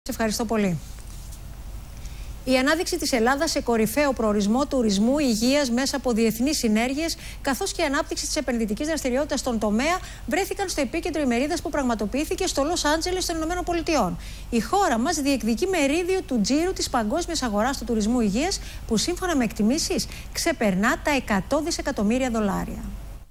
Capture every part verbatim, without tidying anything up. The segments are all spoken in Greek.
Σε ευχαριστώ πολύ. Η ανάδειξη της Ελλάδας σε κορυφαίο προορισμό τουρισμού, υγείας μέσα από διεθνείς συνέργειες, καθώς και η ανάπτυξη της επενδυτικής δραστηριότητας στον τομέα, βρέθηκαν στο επίκεντρο ημερίδας που πραγματοποιήθηκε στο Λος Άντζελες των Ηνωμένων Πολιτειών. Η χώρα μας διεκδικεί μερίδιο του τζίρου της παγκόσμιας αγοράς του τουρισμού υγείας, που σύμφωνα με εκτιμήσεις ξεπερνά τα εκατό δισεκατομμύρια δολάρια.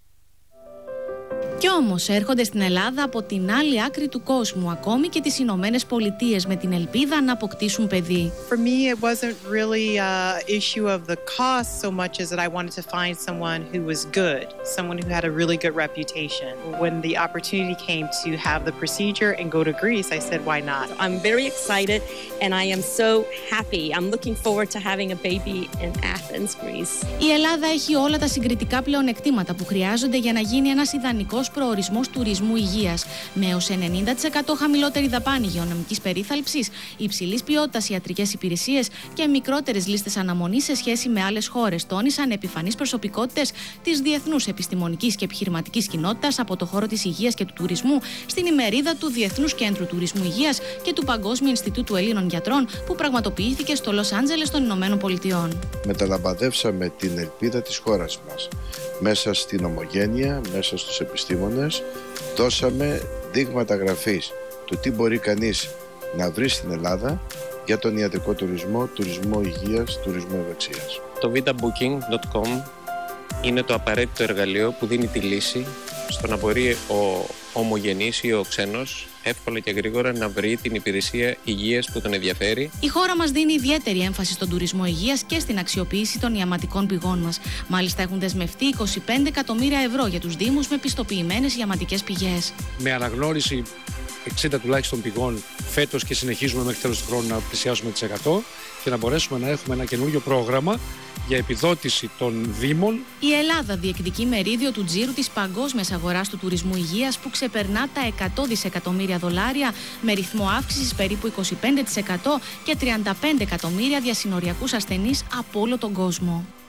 Κι όμως έρχονται στην Ελλάδα από την άλλη άκρη του κόσμου, ακόμη και τις Ηνωμένες Πολιτείες, με την ελπίδα να αποκτήσουν παιδί. For me, it wasn't really an issue of the cost so much as that I wanted to find someone who was good, someone who had a really good reputation. When the opportunity came to have the procedure and go to Greece, I said, why not? I'm very excited and I am so happy. I'm looking forward to having a baby in Athens, Greece. Η Ελλάδα έχει όλα τα συγκριτικά πλεονεκτήματα που χρειάζονται για να γίνει ένας ιδανικός προορισμός τουρισμού υγείας, με έως ενενήντα τοις εκατό χαμηλότερη δαπάνη υγειονομικής περίθαλψης, υψηλής ποιότητας ιατρικές υπηρεσίες και μικρότερες λίστες αναμονής σε σχέση με άλλες χώρες, τόνισαν επιφανείς προσωπικότητες της διεθνούς επιστημονικής και επιχειρηματικής κοινότητας από το χώρο της υγείας και του τουρισμού στην ημερίδα του Διεθνούς Κέντρου Τουρισμού Υγείας και του Παγκόσμιου Ινστιτούτου Ελλήνων Γιατρών, που πραγματοποιήθηκε στο Λος Άντζελες των Ηνωμένων Πολιτειών. Μεταλαμπαδεύσαμε την ελπίδα της χώρας μας. Μέσα στην ομογένεια, μέσα στους επιστήμονες, δώσαμε δείγματα γραφής του τι μπορεί κανείς να βρει στην Ελλάδα για τον ιατρικό τουρισμό, τουρισμό υγείας, τουρισμό ευεξίας. Το βι μπούκινγκ τελεία κομ είναι το απαραίτητο εργαλείο που δίνει τη λύση στο να μπορεί ο ομογενής ή ο ξένος εύκολα και γρήγορα να βρει την υπηρεσία υγείας που τον ενδιαφέρει. Η χώρα μας δίνει ιδιαίτερη έμφαση στον τουρισμό υγείας και στην αξιοποίηση των ιαματικών πηγών μας. Μάλιστα, έχουν δεσμευτεί είκοσι πέντε εκατομμύρια ευρώ για τους Δήμους με πιστοποιημένες ιαματικές πηγές. Με αναγνώριση εξήντα τουλάχιστον πηγών φέτος και συνεχίζουμε μέχρι τέλος του χρόνου να πλησιάσουμε τις εκατό και να μπορέσουμε να έχουμε ένα καινούριο πρόγραμμα για επιδότηση των Δήμων. Η Ελλάδα διεκδικεί μερίδιο του τζίρου της παγκόσμιας αγοράς του τουρισμού υγείας, που ξεπερνά τα εκατό δισεκατομμύρια δολάρια, με ρυθμό αύξησης περίπου είκοσι πέντε τοις εκατό και τριάντα πέντε εκατομμύρια διασυνοριακούς ασθενείς από όλο τον κόσμο.